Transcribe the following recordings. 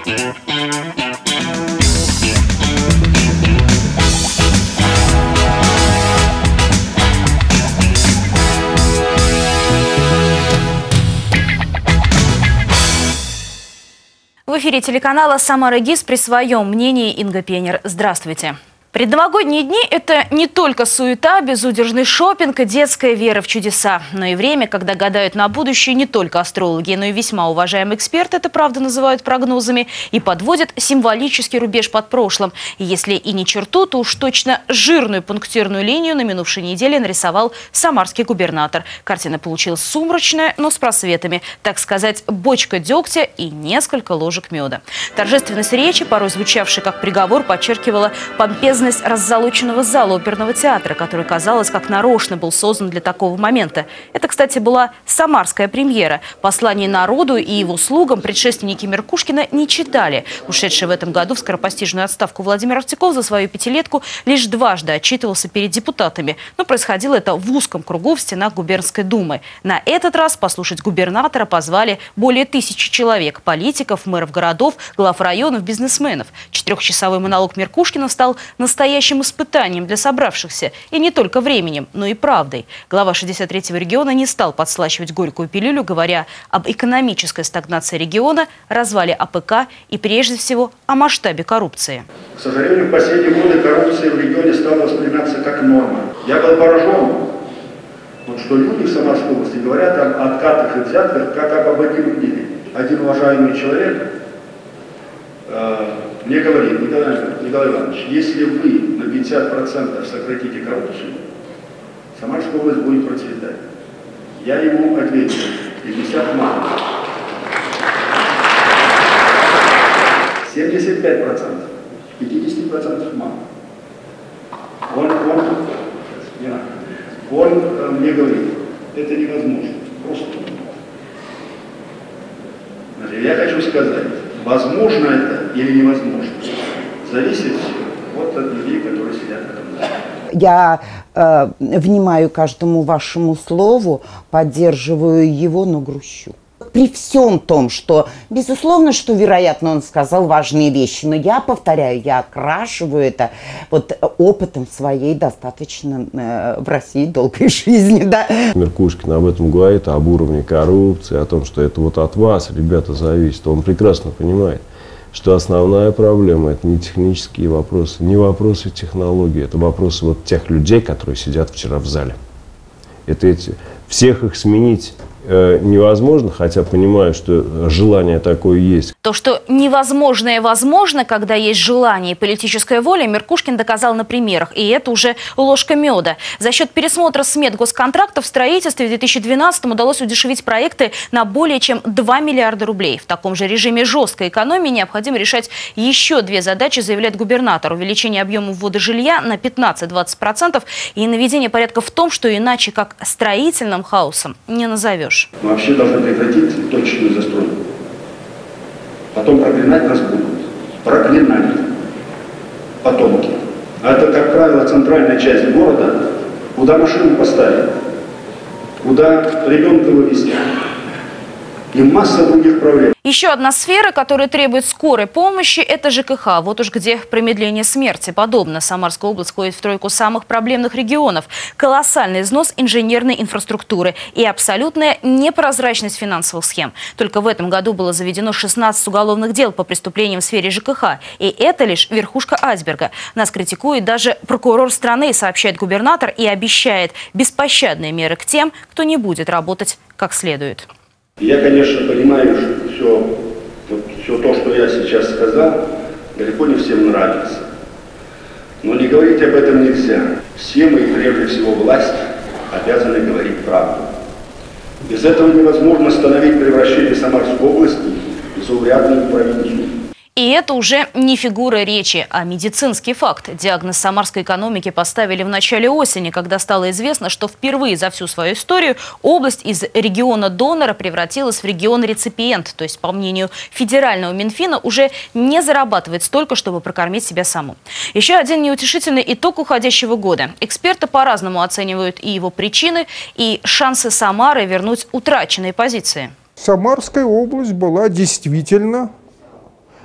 В эфире телеканала «Самара ГИС» при своем мнении Инга Пенер. Здравствуйте. Предновогодние дни – это не только суета, безудержный шопинг и детская вера в чудеса, но и время, когда гадают на будущее не только астрологи, но и весьма уважаемые эксперты, это правда называют прогнозами, и подводят символический рубеж под прошлым. И если и не черту, то уж точно жирную пунктирную линию на минувшей неделе нарисовал самарский губернатор. Картина получилась сумрачная, но с просветами, так сказать, бочка дегтя и несколько ложек меда. Торжественность речи, порой звучавшей как приговор, подчеркивала помпезность раззолоченного зала оперного театра, который, казалось, как нарочно был создан для такого момента. Это, кстати, была самарская премьера. Послание народу и его слугам предшественники Меркушкина не читали. Ушедший в этом году в скоропостижную отставку Владимир Артиков за свою пятилетку лишь дважды отчитывался перед депутатами. Но происходило это в узком кругу в стенах губернской думы. На этот раз послушать губернатора позвали более 1000 человек – политиков, мэров городов, глав районов, бизнесменов. 4-часовой монолог Меркушкина стал настоящим испытанием для собравшихся. И не только временем, но и правдой. Глава 63-го региона не стал подслащивать горькую пилюлю, говоря об экономической стагнации региона, развале АПК и, прежде всего, о масштабе коррупции. К сожалению, в последние годы коррупция в регионе стала восприниматься как норма. Я был поражен, что люди в Самарской области говорят о откатах и взятках, как об обыденном деле. Один уважаемый человек мне говорит: Николай Иванович, если вы на 50% сократите коррупцию, Самарская область будет процветать. Я ему ответил: 50 мало. 75%. 50% мало. Он мне говорит: это невозможно. Просто невозможно. Я хочу сказать, возможно это или невозможно, зависит от людей, которые сидят в этом зале. Я внимаю каждому вашему слову, поддерживаю его, но грущу. При всем том, что, безусловно, что, вероятно, он сказал важные вещи, но я повторяю, я окрашиваю это вот опытом своей достаточно в России долгой жизни. Да? Меркушкин об этом говорит, об уровне коррупции, о том, что это вот от вас, ребята, зависит. Он прекрасно понимает, что основная проблема – это не технические вопросы, не вопросы технологий, это вопросы вот тех людей, которые сидят вчера в зале. Всех их сменить невозможно, хотя понимаю, что желание такое есть. То, что невозможное возможно, когда есть желание и политическая воля, Меркушкин доказал на примерах. И это уже ложка меда. За счет пересмотра смет госконтрактов в строительстве в 2012-м удалось удешевить проекты на более чем 2 миллиарда рублей. В таком же режиме жесткой экономии необходимо решать еще 2 задачи, заявляет губернатор. Увеличение объема ввода жилья на 15-20% и наведение порядка в том, что иначе как строительным хаосом не назовешь. Мы вообще должны прекратить точечную застройку. Потом проклинать нас будут. Проклинать. Потомки. А это, как правило, центральная часть города, куда машину поставить, куда ребенка вывезти. И масса других проблем. Еще одна сфера, которая требует скорой помощи – это ЖКХ. Вот уж где промедление смерти. Подобно Самарская область входит в тройку самых проблемных регионов. Колоссальный износ инженерной инфраструктуры и абсолютная непрозрачность финансовых схем. Только в этом году было заведено 16 уголовных дел по преступлениям в сфере ЖКХ. И это лишь верхушка айсберга. Нас критикует даже прокурор страны, сообщает губернатор, и обещает беспощадные меры к тем, кто не будет работать как следует. Я, конечно, понимаю, что все то, что я сейчас сказал, далеко не всем нравится. Но не говорить об этом нельзя. Все мы, прежде всего власть, обязаны говорить правду. Без этого невозможно остановить превращение Самарской области в заурядную провинцию. И это уже не фигура речи, а медицинский факт. Диагноз самарской экономики поставили в начале осени, когда стало известно, что впервые за всю свою историю область из региона донора превратилась в регион-реципиент. То есть, по мнению федерального Минфина, уже не зарабатывает столько, чтобы прокормить себя саму. Еще один неутешительный итог уходящего года. Эксперты по-разному оценивают и его причины, и шансы Самары вернуть утраченные позиции. Самарская область была действительно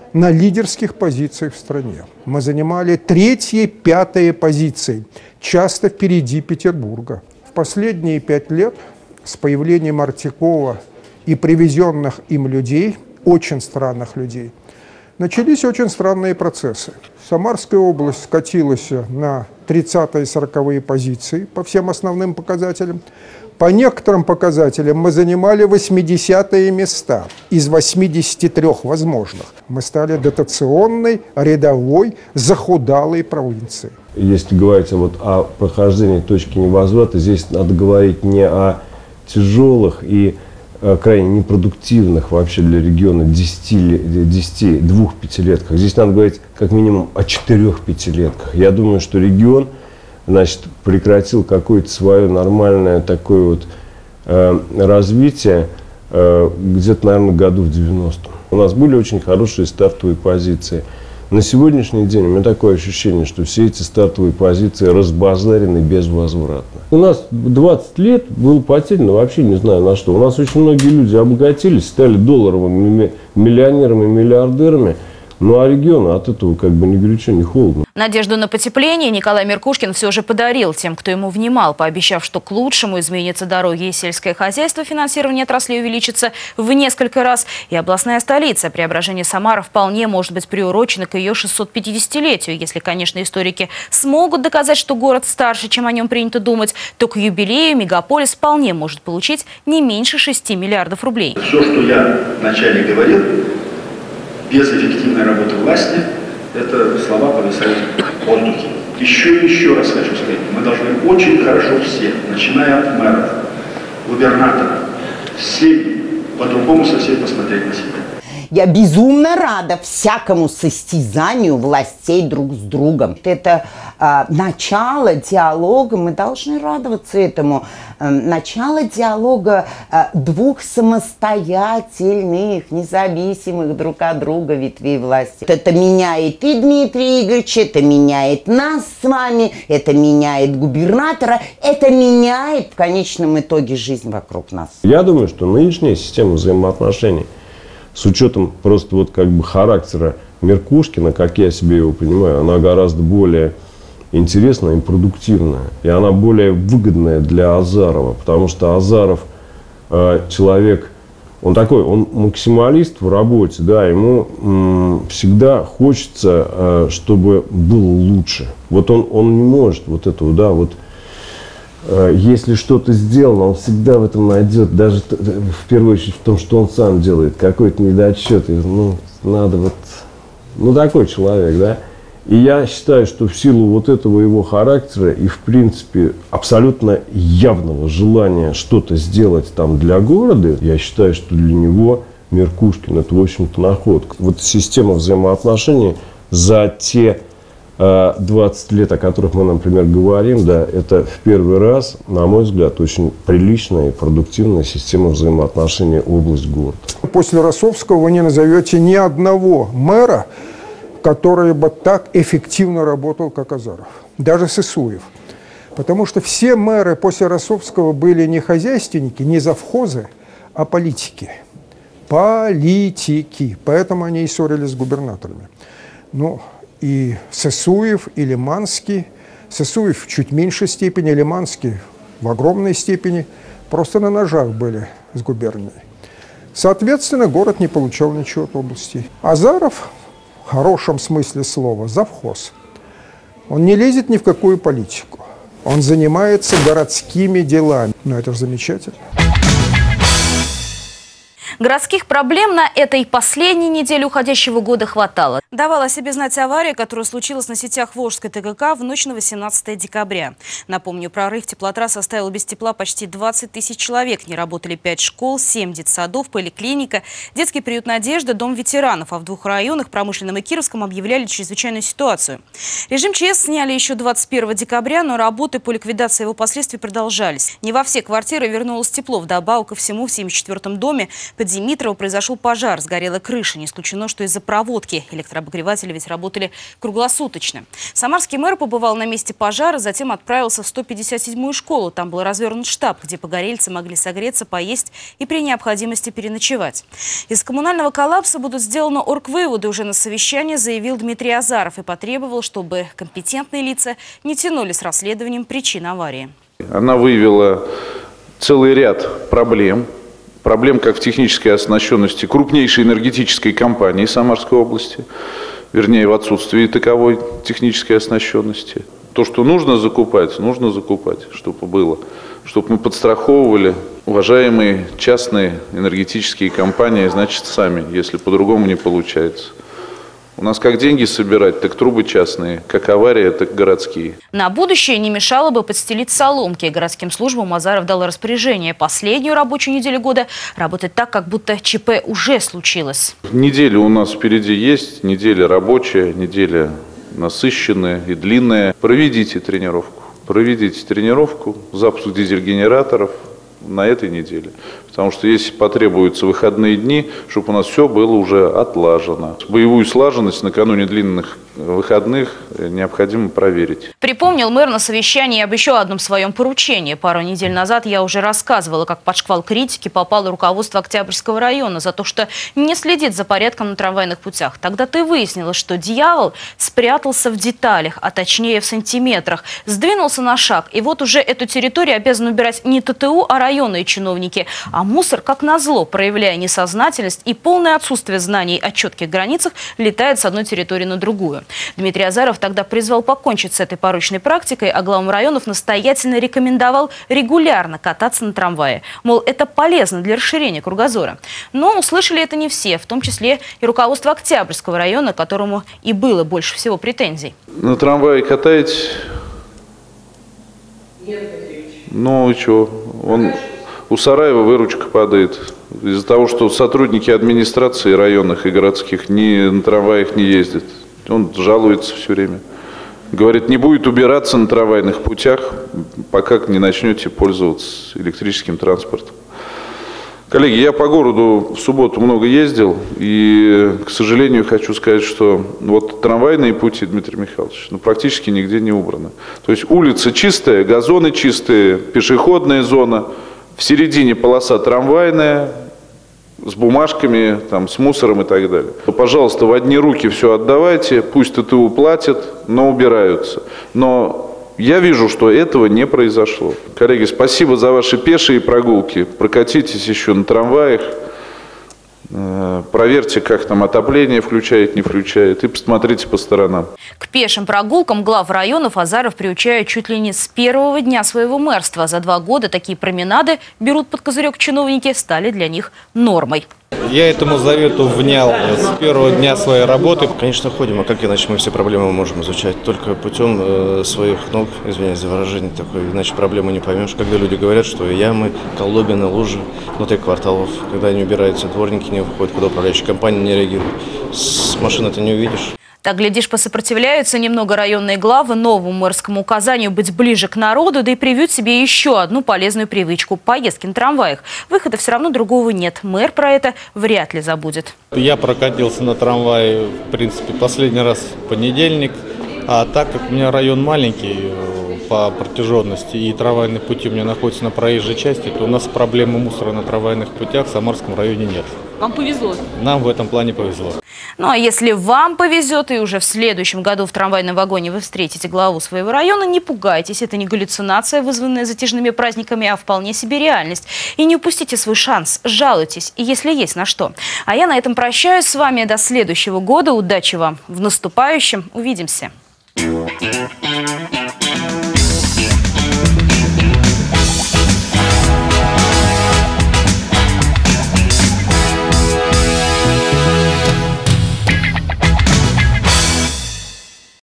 на лидерских позициях в стране. Мы занимали 3-е, 5-е позиции, часто впереди Петербурга. В последние 5 лет с появлением Артикова и привезенных им людей, очень странных людей, начались очень странные процессы. Самарская область скатилась на 30-е, 40-е позиции по всем основным показателям. По некоторым показателям мы занимали 80-е места из 83 возможных. Мы стали дотационной, рядовой, захудалой провинцией. Если говорить вот о прохождении точки невозврата, здесь надо говорить не о тяжелых и крайне непродуктивных вообще для региона 2-5-летках. Здесь надо говорить как минимум о 4-5-летках. Я думаю, что регион, значит, прекратил какое-то свое нормальное такое вот развитие где-то, наверное, году в 90-м. У нас были очень хорошие стартовые позиции. На сегодняшний день у меня такое ощущение, что все эти стартовые позиции разбазарены безвозвратно. У нас 20 лет было потеряно вообще не знаю на что. У нас очень многие люди обогатились, стали долларовыми миллионерами, миллиардерами. Ну а региону от этого как бы ни горячо, ни холодно. Надежду на потепление Николай Меркушкин все же подарил тем, кто ему внимал, пообещав, что к лучшему изменятся дороги и сельское хозяйство, финансирование отрасли увеличится в несколько раз. И областная столица, преображение Самары, вполне может быть приурочено к ее 650-летию. Если, конечно, историки смогут доказать, что город старше, чем о нем принято думать, то к юбилею мегаполис вполне может получить не меньше 6 миллиардов рублей. Все, что я вначале говорил, без эффективной работы власти, это слова повисают в воздухе. Еще и еще раз хочу сказать, мы должны очень хорошо все, начиная от мэров, губернатора, все по-другому совсем посмотреть на себя. Я безумно рада всякому состязанию властей друг с другом. Это начало диалога, мы должны радоваться этому. Начало диалога двух самостоятельных, независимых друг от друга ветвей власти. Это меняет и Дмитрия Игоревича, это меняет нас с вами, это меняет губернатора, это меняет в конечном итоге жизнь вокруг нас. Я думаю, что нынешняя система взаимоотношений, с учетом просто вот как бы характера Меркушкина, как я себе его понимаю, она гораздо более интересная и продуктивная. И она более выгодная для Азарова. Потому что Азаров человек, он такой, он максималист в работе, да, ему всегда хочется, чтобы было лучше. Вот он не может вот этого, да, вот. Если что-то сделано, он всегда в этом найдет, даже в первую очередь в том, что он сам делает, какой-то недочет. Ну, надо вот, ну, такой человек, да. И я считаю, что в силу вот этого его характера и, в принципе, абсолютно явного желания что-то сделать там для города, я считаю, что для него Меркушкин – это, в общем-то, находка. Вот система взаимоотношений за те 20 лет, о которых мы, например, говорим, да, это в первый раз, на мой взгляд, очень приличная и продуктивная система взаимоотношений область-город. После Росовского вы не назовете ни одного мэра, который бы так эффективно работал, как Азаров. Даже Сысуев. Потому что все мэры после Росовского были не хозяйственники, не завхозы, а политики. Политики. Поэтому они и ссорились с губернаторами. Ну, и Сысуев, и Лиманский. Сысуев в чуть меньшей степени, Лиманский в огромной степени. Просто на ножах были с губернией. Соответственно, город не получал ничего от области. Азаров, в хорошем смысле слова, завхоз. Он не лезет ни в какую политику. Он занимается городскими делами. Но это же замечательно. Городских проблем на этой последней неделе уходящего года хватало. Давала о себе знать авария, которая случилась на сетях Волжской ТГК в ночь на 18 декабря. Напомню, прорыв теплотрасс оставил без тепла почти 20 тысяч человек. Не работали 5 школ, 7 детсадов, поликлиника, детский приют «Надежда», дом ветеранов. А в 2 районах, Промышленном и Кировском, объявляли чрезвычайную ситуацию. Режим ЧС сняли еще 21 декабря, но работы по ликвидации его последствий продолжались. Не во все квартиры вернулось тепло. Вдобавок ко всему, в 74-м доме под Димитрово произошел пожар, сгорела крыша. Не исключено, что из-за проводки. Электрообогреватели ведь работали круглосуточно. Самарский мэр побывал на месте пожара, затем отправился в 157-ю школу. Там был развернут штаб, где погорельцы могли согреться, поесть и при необходимости переночевать. Из коммунального коллапса будут сделаны оргвыводы. Уже на совещании заявил Дмитрий Азаров и потребовал, чтобы компетентные лица не тянули с расследованием причин аварии. Она выявила целый ряд проблем. Проблем как в технической оснащенности крупнейшей энергетической компании Самарской области, вернее, в отсутствии таковой технической оснащенности. То, что нужно закупать, чтобы было, чтобы мы подстраховывали уважаемые частные энергетические компании, значит, сами, если по-другому не получается. У нас как деньги собирать, так трубы частные, как авария, так городские. На будущее не мешало бы подстелить соломки. Городским службам Азаров дал распоряжение последнюю рабочую неделю года работать так, как будто ЧП уже случилось. Неделя у нас впереди есть, неделя рабочая, неделя насыщенная и длинная. Проведите тренировку, запуск дизель-генераторов на этой неделе. Потому что если потребуются выходные дни, чтобы у нас все было уже отлажено. Боевую слаженность накануне длинных выходных необходимо проверить. Припомнил мэр на совещании об еще одном своем поручении. Пару недель назад я уже рассказывала, как под шквал критики попало руководство Октябрьского района за то, что не следит за порядком на трамвайных путях. Тогда-то и выяснилось, что дьявол спрятался в деталях, а точнее в сантиметрах. Сдвинулся на шаг, и вот уже эту территорию обязаны убирать не ТТУ, а районные чиновники. А мусор, как назло, проявляя несознательность и полное отсутствие знаний о четких границах, летает с одной территории на другую. Дмитрий Азаров тогда призвал покончить с этой порочной практикой, а главам районов настоятельно рекомендовал регулярно кататься на трамвае. Мол, это полезно для расширения кругозора. Но услышали это не все, в том числе и руководство Октябрьского района, которому и было больше всего претензий. На трамвае катаетесь? Нет, Петрович. Ну и что? У Сараева выручка падает из-за того, что сотрудники администрации районных и городских на трамваях не ездят. Он жалуется все время. Говорит, не будет убираться на трамвайных путях, пока не начнете пользоваться электрическим транспортом. Коллеги, я по городу в субботу много ездил, и, к сожалению, хочу сказать, что вот трамвайные пути, Дмитрий Михайлович, практически нигде не убраны. То есть улица чистая, газоны чистые, пешеходная зона, в середине полоса трамвайная, с бумажками, там, с мусором и так далее. Пожалуйста, в одни руки все отдавайте, пусть ТТУ платят, но убираются. Но я вижу, что этого не произошло. Коллеги, спасибо за ваши пешие прогулки. Прокатитесь еще на трамваях, проверьте, как там отопление включает, не включает, и посмотрите по сторонам. К пешим прогулкам глав районов Азаров приучает чуть ли не с первого дня своего мэрства. За 2 года такие променады берут под козырек чиновники, стали для них нормой. Я этому завету внял с первого дня своей работы. Конечно, ходим, а как иначе мы все проблемы можем изучать? Только путем своих ног, извиняюсь за выражение такое, иначе проблему не поймешь. Когда люди говорят, что ямы, колдобины, лужи внутри кварталов, когда они убираются, дворники не выходят, когда управляющая компания не реагирует, с машины ты не увидишь. Так, глядишь, посопротивляются немного районные главы новому мэрскому указанию быть ближе к народу, да и привьют себе еще одну полезную привычку – поездки на трамваях. Выхода все равно другого нет. Мэр про это вряд ли забудет. Я прокатился на трамвае, в принципе, последний раз в понедельник. А так как у меня район маленький по протяженности и трамвайные пути у меня находятся на проезжей части, то у нас проблемы мусора на трамвайных путях в Самарском районе нет. Вам повезло? Нам в этом плане повезло. Ну а если вам повезет, и уже в следующем году в трамвайном вагоне вы встретите главу своего района, не пугайтесь. Это не галлюцинация, вызванная затяжными праздниками, а вполне себе реальность. И не упустите свой шанс, жалуйтесь, если есть на что. А я на этом прощаюсь с вами до следующего года. Удачи вам в наступающем. Увидимся.